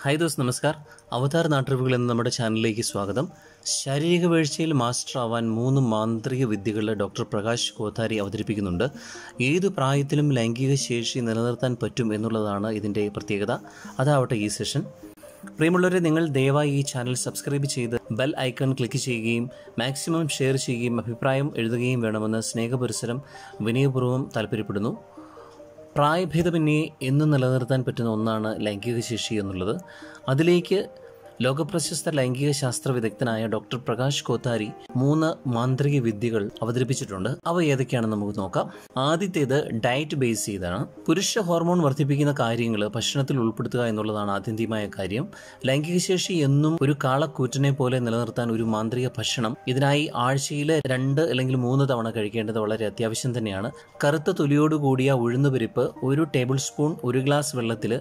Hi those നമസ്കാർ. അവതാർ നാട്ടറിവുകൾ എന്ന നമ്മുടെ ചാനലിലേക്ക് സ്വാഗതം. ശാരീരിക വീഴ്ചയിൽ മാസ്റ്റർ ആവാൻ 3 മാന്ത്രിക വിദ്യകൾ ഡോക്ടർ പ്രകാശ് കോത്താരി അവതരിപ്പിക്കുന്നുണ്ട്. ഏതു പ്രായത്തിലും ലൈംഗിക ശേഷി നിലനിർത്താൻ പറ്റും എന്നുള്ളതാണ് ഇതിൻ്റെ പ്രത്യേകത. അതാവട്ടെ ഈ സെഷൻ. പ്രിയമുള്ളവരെ, നിങ്ങൾ ദയവായി ഈ ചാനൽ സബ്സ്ക്രൈബ് ചെയ്ത് ബെൽ ഐക്കൺ ക്ലിക്ക് ചെയ്യുകയും മാക്സിമം ഷെയർ ചെയ്യുകയും അഭിപ്രായം എഴുതുകയും വേണമെന്ന് സ്നേഹപുരസ്സരം വിനയപൂർവ്വം താല്പര്യപ്പെടുന്നു. പ്രായഭേദമന്യേ എന്നും നിലനിർത്താൻ പറ്റുന്ന ഒന്നാണ് ലൈംഗിക ശേഷി എന്നുള്ളത്. അതിലേക്ക് ലോകപ്രശസ്ത ലൈംഗിക ശാസ്ത്ര വിദഗ്ധനായ ഡോക്ടർ പ്രകാശ് കോത്താരി 3 മാന്ത്രിക വിദ്യകൾ അവതരിപ്പിച്ചിട്ടുണ്ട്. അവ ഏതൊക്കെയാണെന്ന് നമുക്ക് നോക്കാം. ആദ്യത്തേത് ഡയറ്റ് ബേസ് ചെയ്താണ്. പുരുഷ ഹോർമോൺ വർദ്ധിപ്പിക്കുന്ന കാര്യങ്ങൾ ഭക്ഷണത്തിൽ ഉൾപ്പെടുത്തുക എന്നുള്ളതാണ് ആത്യന്തികമായ കാര്യം. ലൈംഗിക ശേഷി എന്നും ഒരു കാളക്കൂറ്റനെ പോലെ നിലനിർത്താൻ ഒരു മാന്ത്രിക ഭക്ഷണം ഇതിനായി ആഴ്ചയിൽ 2 അല്ലെങ്കിൽ 3 തവണ കഴിക്കേണ്ടത് വളരെ അത്യാവശ്യം തന്നെയാണ്. കറുത്ത തൊലിയോട് കൂടിയ ഉഴുന്നുപരിപ്പ് 1 ടേബിൾ സ്പൂൺ 1 ഗ്ലാസ് വെള്ളത്തിൽ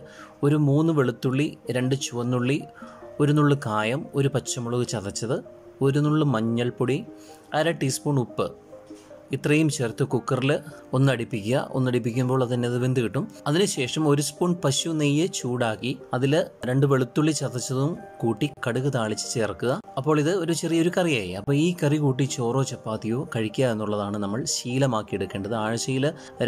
3 വെളുത്തുള്ളി, 2 ചുവന്നുള്ളി, 1 നുള്ളു കായം, 1 പച്ചമുളക് ചതച്ചത്, 1 നുള്ളു മഞ്ഞൾപ്പൊടി, 1/2 ടീസ്പൂൺ ഉപ്പ്, ഇത്രയും ചേർത്ത് കുക്കറിൽ ഒന്നടിപ്പിക്കുമ്പോൾ അതിൻ്റെ വെന്ത് കിട്ടും. അതിനുശേഷം 1 സ്പൂൺ പശു നെയ്യ് ചൂടാക്കി അതിൽ 2 വെളുത്തുള്ളി ചതച്ചതും കൂട്ടി കടുക് താളിച്ച് ചേർക്കുക. അപ്പോൾ ഇത് ഒരു ചെറിയൊരു കറിയായി. അപ്പോൾ ഈ കറി കൂട്ടി ചോറോ ചപ്പാത്തിയോ കഴിക്കുക എന്നുള്ളതാണ് നമ്മൾ ശീലമാക്കിയെടുക്കേണ്ടത്. ആഴ്ചയിൽ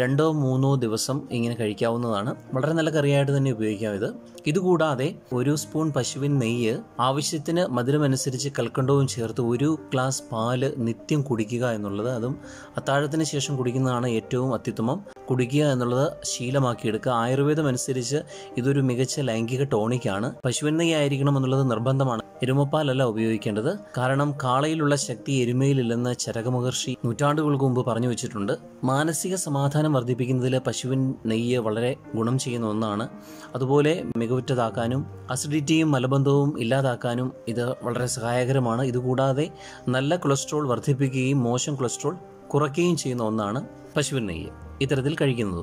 2-3 ദിവസം ഇങ്ങനെ കഴിക്കാവുന്നതാണ്. വളരെ നല്ല കറിയായിട്ട് തന്നെ ഉപയോഗിക്കാം ഇത്. ഇതുകൂടാതെ 1 സ്പൂൺ പശുവിൻ നെയ്യ്, ആവശ്യത്തിന് മധുരമനുസരിച്ച് കൽക്കണ്ടവും ചേർത്ത് 1 ഗ്ലാസ് പാല് നിത്യം കുടിക്കുക എന്നുള്ളത്, അതും അത്താഴത്തിന് ശേഷം കുടിക്കുന്നതാണ് ഏറ്റവും അത്യുത്തമം. കുടിക്കുക എന്നുള്ളത് ശീലമാക്കിയെടുക്കുക. ആയുർവേദം അനുസരിച്ച് ഇതൊരു മികച്ച ലൈംഗിക ടോണിക്കാണ്. പശുവിൻ നെയ്യ് ആയിരിക്കണം എന്നുള്ളത് നിർബന്ധമാണ്. എരുമപ്പാലല്ല ഉപയോഗിക്കേണ്ടത്. കാരണം കാളയിലുള്ള ശക്തി എരുമയിലില്ലെന്ന് ചരക മഹർഷി നൂറ്റാണ്ടുകൾക്ക് മുമ്പ് പറഞ്ഞു വെച്ചിട്ടുണ്ട്. മാനസിക സമാധാനം വർദ്ധിപ്പിക്കുന്നതിൽ പശുവിൻ നെയ്യ് വളരെ ഗുണം ചെയ്യുന്ന ഒന്നാണ്. അതുപോലെ മികവുറ്റതാക്കാനും അസിഡിറ്റിയും മലബന്ധവും ഇല്ലാതാക്കാനും ഇത് വളരെ സഹായകരമാണ്. ഇതുകൂടാതെ നല്ല കൊളസ്ട്രോൾ വർദ്ധിപ്പിക്കുകയും മോശം കൊളസ്ട്രോൾ കുറയ്ക്കുകയും ചെയ്യുന്ന ഒന്നാണ് പശുവിൻ നെയ്യ് ഇത്തരത്തിൽ കഴിക്കുന്നത്.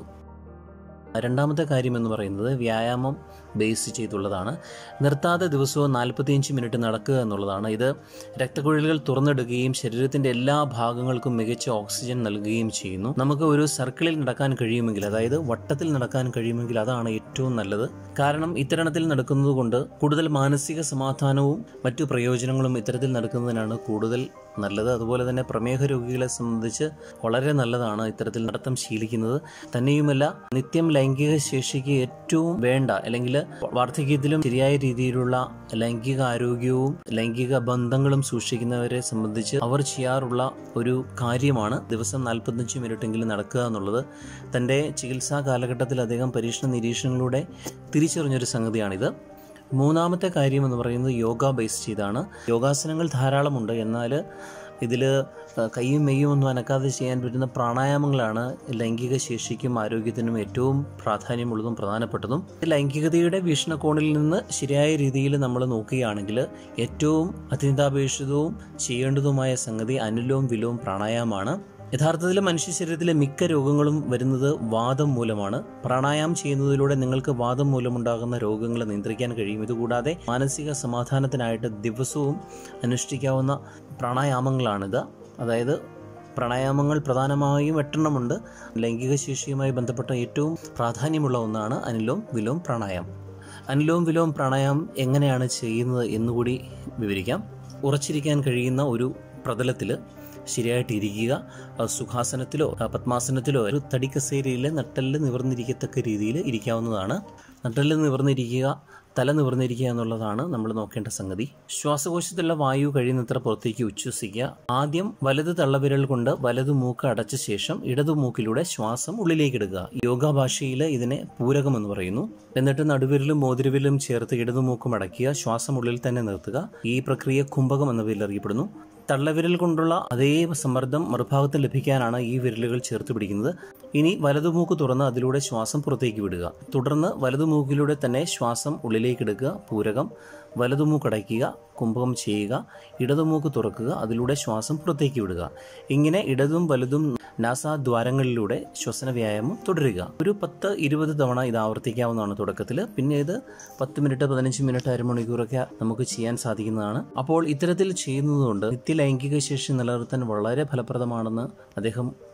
രണ്ടാമത്തെ കാര്യം എന്ന് പറയുന്നത് വ്യായാമം ബേസ് ചെയ്തുള്ളതാണ്. നിർത്താതെ ദിവസവും 45 മിനിറ്റ് നടക്കുക എന്നുള്ളതാണ്. ഇത് രക്തക്കുഴലുകൾ തുറന്നിടുകയും ശരീരത്തിൻ്റെ എല്ലാ ഭാഗങ്ങൾക്കും മികച്ച ഓക്സിജൻ നൽകുകയും ചെയ്യുന്നു. നമുക്ക് ഒരു സർക്കിളിൽ നടക്കാൻ കഴിയുമെങ്കിൽ, അതായത് വട്ടത്തിൽ നടക്കാൻ കഴിയുമെങ്കിൽ അതാണ് ഏറ്റവും നല്ലത്. കാരണം ഇത്തരണത്തിൽ നടക്കുന്നത് കൊണ്ട് കൂടുതൽ മാനസിക സമാധാനവും മറ്റു പ്രയോജനങ്ങളും ഇത്തരത്തിൽ നടക്കുന്നതിനാണ് കൂടുതൽ നല്ലത്. അതുപോലെ തന്നെ പ്രമേഹ രോഗികളെ സംബന്ധിച്ച് വളരെ നല്ലതാണ് ഇത്തരത്തിൽ നടത്തം ശീലിക്കുന്നത്. തന്നെയുമല്ല, നിത്യം ലൈംഗിക ശേഷിക്ക് ഏറ്റവും വേണ്ട, അല്ലെങ്കിൽ വാർദ്ധക്യത്തിലും ശരിയായ രീതിയിലുള്ള ലൈംഗിക ആരോഗ്യവും ലൈംഗിക ബന്ധങ്ങളും സൂക്ഷിക്കുന്നവരെ സംബന്ധിച്ച് അവർ ചെയ്യാറുള്ള ഒരു കാര്യമാണ് ദിവസം 45 മിനിറ്റെങ്കിലും നടക്കുക എന്നുള്ളത്. തൻ്റെ ചികിത്സാ കാലഘട്ടത്തിൽ അദ്ദേഹം പരീക്ഷണ നിരീക്ഷണങ്ങളിലൂടെ തിരിച്ചറിഞ്ഞൊരു സംഗതിയാണിത്. മൂന്നാമത്തെ കാര്യം എന്ന് പറയുന്നത് യോഗ ബേസ് ചെയ്താണ്. യോഗാസനങ്ങൾ ധാരാളമുണ്ട്. എന്നാൽ ഇതിൽ കൈയും മെയ്യും ഒന്നും അനക്കാതെ ചെയ്യാൻ പറ്റുന്ന പ്രാണായാമങ്ങളാണ് ലൈംഗിക ശേഷിക്കും ആരോഗ്യത്തിനും ഏറ്റവും പ്രാധാന്യമുള്ളതും പ്രധാനപ്പെട്ടതും. ലൈംഗികതയുടെ വീക്ഷണകോണിൽ നിന്ന് ശരിയായ രീതിയിൽ നമ്മൾ നോക്കുകയാണെങ്കിൽ ഏറ്റവും അത്യന്താപേക്ഷിതവും ചെയ്യേണ്ടതുമായ സംഗതി അനുലോം വിലോം പ്രാണായാമമാണ്. യഥാർത്ഥത്തിൽ മനുഷ്യ ശരീരത്തിലെ മിക്ക രോഗങ്ങളും വരുന്നത് വാദം മൂലമാണ്. പ്രാണായാമം ചെയ്യുന്നതിലൂടെ നിങ്ങൾക്ക് വാദം മൂലമുണ്ടാകുന്ന രോഗങ്ങളെ നിയന്ത്രിക്കാൻ കഴിയും. ഇതുകൂടാതെ മാനസിക സമാധാനത്തിനായിട്ട് ദിവസവും അനുഷ്ഠിക്കാവുന്ന പ്രാണായാമങ്ങളാണിത്. അതായത് പ്രാണായാമങ്ങൾ പ്രധാനമായും 8 എണ്ണമുണ്ട്. ലൈംഗിക ശേഷിയുമായി ബന്ധപ്പെട്ട ഏറ്റവും പ്രാധാന്യമുള്ള ഒന്നാണ് അനുലോം വിലോം പ്രാണായാമം. അനുലോം വിലോം പ്രാണായാമം എങ്ങനെയാണ് ചെയ്യുന്നത് എന്നുകൂടി വിവരിക്കാം. ഉറച്ചിരിക്കാൻ കഴിയുന്ന ഒരു പ്രതലത്തിൽ ശരിയായിട്ട് ഇരിക്കുക. സുഖാസനത്തിലോ പത്മാസനത്തിലോ ഒരു തടിക്കസേരയിൽ നട്ടെല്ല് നിവർന്നിരിക്കത്തക്ക രീതിയിൽ ഇരിക്കാവുന്നതാണ്. നട്ടെല്ല് നിവർന്നിരിക്കുക, തല നിവർന്നിരിക്കുക എന്നുള്ളതാണ് നമ്മൾ നോക്കേണ്ട സംഗതി. ശ്വാസകോശത്തിലുള്ള വായു കഴിയുന്നത്ര പുറത്തേക്ക് ഉച്ഛ്വസിക്കുക. ആദ്യം വലത് തള്ളവിരൽ കൊണ്ട് വലതു മൂക്ക് അടച്ച ശേഷം ഇടതു മൂക്കിലൂടെ ശ്വാസം ഉള്ളിലേക്ക് ഇടുക. യോഗ ഭാഷയിൽ ഇതിനെ പൂരകം എന്ന് പറയുന്നു. എന്നിട്ട് നടുവിരലും മോതിരവിരലും ചേർത്ത് ഇടതു മൂക്കും അടയ്ക്കുക. ശ്വാസം ഉള്ളിൽ തന്നെ നിർത്തുക. ഈ പ്രക്രിയ കുംഭകം എന്ന പേരിൽ അറിയപ്പെടുന്നു. തള്ളവിരൽ കൊണ്ടുള്ള അതേ സമ്മർദ്ദം മറുഭാഗത്ത് ലഭിക്കാനാണ് ഈ വിരലുകൾ ചേർത്ത് പിടിക്കുന്നത്. ഇനി വലതുമൂക്ക് തുറന്ന് അതിലൂടെ ശ്വാസം പുറത്തേക്ക് വിടുക. തുടർന്ന് വലതുമൂക്കിലൂടെ തന്നെ ശ്വാസം ഉള്ളിലേക്ക് എടുക്കുക. പൂരകം. വലതുമൂക്കടയ്ക്കുക, കുംഭകം ചെയ്യുക. ഇടതുമൂക്ക് തുറക്കുക, അതിലൂടെ ശ്വാസം പുറത്തേക്ക് വിടുക. ഇങ്ങനെ ഇടതും വലതും നാസാദ്വാരങ്ങളിലൂടെ ശ്വസന വ്യായാമം തുടരുക. ഒരു 10-20 തവണ ഇത് ആവർത്തിക്കാവുന്നതാണ് തുടക്കത്തിൽ. പിന്നെ ഇത് 10 മിനിറ്റ്, 15 മിനിറ്റ്, അരമണിക്കൂറൊക്കെ നമുക്ക് ചെയ്യാൻ സാധിക്കുന്നതാണ്. അപ്പോൾ ഇത്തരത്തിൽ ചെയ്യുന്നതുകൊണ്ട് നിത്യലൈംഗിക ശേഷി നിലനിർത്താൻ വളരെ ഫലപ്രദമാണെന്ന് അദ്ദേഹം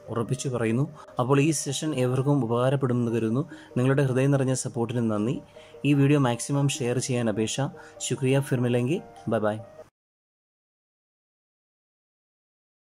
ഉറപ്പിച്ചു പറയുന്നു. അപ്പോൾ ഈ സെഷൻ ഏവർക്കും ഉപകാരപ്പെടുമെന്ന് കരുതുന്നു. നിങ്ങളുടെ ഹൃദയം നിറഞ്ഞ സപ്പോർട്ടിന് നന്ദി. ഈ വീഡിയോ മാക്സിമം ഷെയർ ചെയ്യാൻ അപേക്ഷ. ശുക്രിയ. ഫിർ മിലെംഗെ. Bye by.